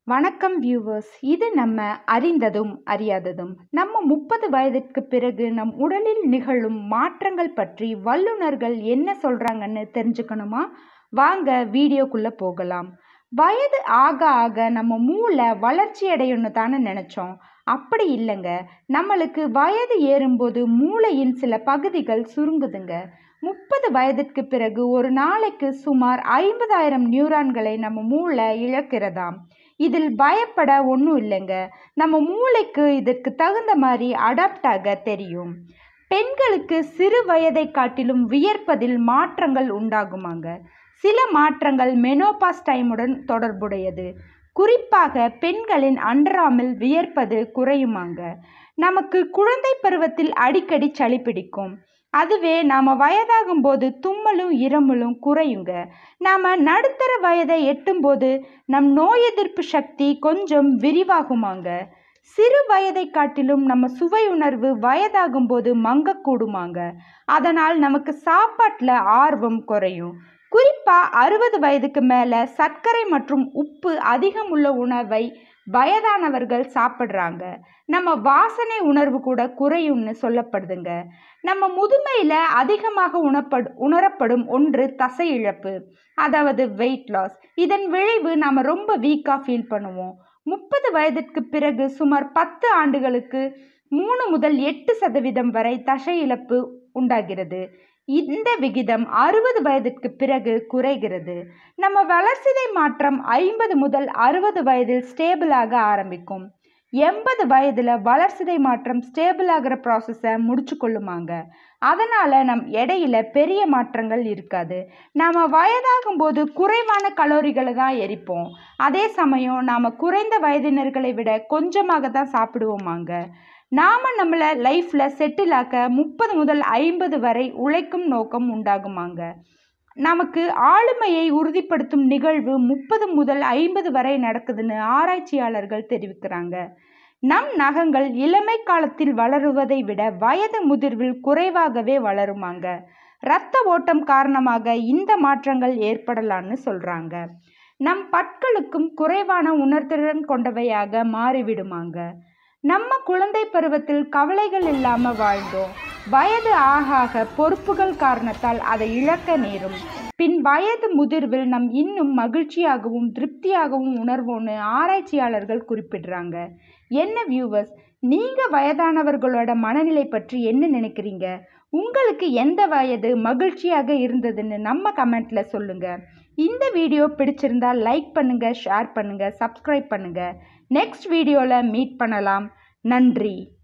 வணக்கம் வியூவர்ஸ். இது நம்ம அறிந்ததும் அறியாததும். நம்ம 30 வயதிற்கு பிறகு நம் உடலில் நிகழும் மாற்றங்கள் பற்றி வல்லுநர்கள் என்ன சொல்றாங்கன்னு தெரிஞ்சுக்கணுமா? வாங்க வீடியோக்குள்ள போகலாம். வயது ஆக ஆக நம்ம மூளை வளர்ச்சி அடையணும்னு தானே நினைச்சோம். அப்படி இல்லைங்க. நம்மளுக்கு வயது ஏறும்போது மூளையின் சில பகுதிகள் சுருங்குதுங்க. 30 வயதிற்கு பிறகு ஒரு நாளைக்கு சுமார் 50,000 நியூரான்களை நம்ம மூளை இழக்கிறதாம். இதில் பயப்பட ஒன்றும் இல்லைங்க. நம்ம மூளைக்கு இதற்கு தகுந்த மாதிரி அடாப்ட் ஆக தெரியும். பெண்களுக்கு சிறு வயதை காட்டிலும் வியர்ப்பதில் மாற்றங்கள் உண்டாகுமாங்க. சில மாற்றங்கள் மெனோபாஸ் டைமுடன் தொடர்புடையது. குறிப்பாக பெண்களின் அண்டராமில் வியர்ப்பது குறையுமாங்க. நமக்கு குழந்தை பருவத்தில் அடிக்கடி சளி பிடிக்கும். அதுவே நாம் வயதாகும் போது தும்மலும் இருமலும் குறையுங்க. நாம் நடுத்தர வயதை எட்டும்போது நம் நோய் எதிர்ப்பு சக்தி கொஞ்சம் விரிவாகுமாங்க. சிறு வயதை காட்டிலும் நம்ம சுவை உணர்வு வயதாகும் போது மங்கக்கூடுமாங்க. அதனால் நமக்கு சாப்பாட்டில் ஆர்வம் குறையும். குறிப்பாக 60 வயதுக்கு மேலே சர்க்கரை மற்றும் உப்பு அதிகம் உள்ள உணவை வயதானவர்கள் சாப்பிட்றாங்க. நம்ம வாசனை உணர்வு கூட குறையும்னு சொல்லப்படுதுங்க. நம்ம முதுமையில் அதிகமாக உணரப்படும் ஒன்று தசை இழப்பு, அதாவது வெயிட் லாஸ். இதன் விளைவு நம்ம ரொம்ப வீக்காக ஃபீல் பண்ணுவோம். 30 வயதிற்கு பிறகு சுமார் 10 ஆண்டுகளுக்கு 3 முதல் 8% வரை தசை இழப்பு உண்டாகிறது. இந்த விகிதம் 60 வயதிற்கு பிறகு குறைகிறது. நம்ம வளர்சிதை மாற்றம் 50 முதல் 60 வயதில் ஸ்டேபிளாக ஆரம்பிக்கும். 80 வயதில் வளர்சிதை மாற்றம் ஸ்டேபிள் ஆகிற ப்ராசஸை முடிச்சு கொள்ளுமாங்க. அதனால் நம் எடையில் பெரிய மாற்றங்கள் இருக்காது. நாம் வயதாகும் போது குறைவான கலோரிகளை தான் எரிப்போம். அதே சமயம் நாம் குறைந்த வயதினர்களை விட கொஞ்சமாக தான் சாப்பிடுவோமாங்க. நாம் நம்மளை லைஃப்பில் செட்டில் ஆக்க 30 முதல் 50 வரை உழைக்கும் நோக்கம் உண்டாகுமாங்க. நமக்கு ஆளுமையை உறுதிப்படுத்தும் நிகழ்வு 30 முதல் 50 வரை நடக்குதுன்னு ஆராய்ச்சியாளர்கள் தெரிவிக்கிறாங்க. நம் நகங்கள் இளமை காலத்தில் வளருவதை விட வயது முதிர்வில் குறைவாகவே வளருமாங்க. இரத்த ஓட்டம் காரணமாக இந்த மாற்றங்கள் ஏற்படலான்னு சொல்கிறாங்க. நம் பற்களுக்கும் குறைவான உணர்திறன் கொண்டவையாக மாறிவிடுமாங்க. நம்ம குழந்தை பருவத்தில் கவலைகள் இல்லாமல் வாழ்ந்தோம். வயது ஆக ஆக பொறுப்புகள் காரணத்தால் அதை இழக்க நேரும். பின் வயது முதிர்வில் நம் இன்னும் மகிழ்ச்சியாகவும் திருப்தியாகவும் உணர்வோன்னு ஆராய்ச்சியாளர்கள் குறிப்பிடுறாங்க. என்ன வியூவர்ஸ், நீங்கள் வயதானவர்களோட மனநிலை பற்றி என்ன நினைக்கிறீங்க? உங்களுக்கு எந்த வயது மகிழ்ச்சியாக இருந்ததுன்னு நம்ம கமெண்ட்டில் சொல்லுங்கள். இந்த வீடியோ பிடிச்சிருந்தா லைக் பண்ணுங்கள், ஷேர் பண்ணுங்கள், சப்ஸ்கிரைப் பண்ணுங்கள். நெக்ஸ்ட் வீடியோவில் மீட் பண்ணலாம். நன்றி.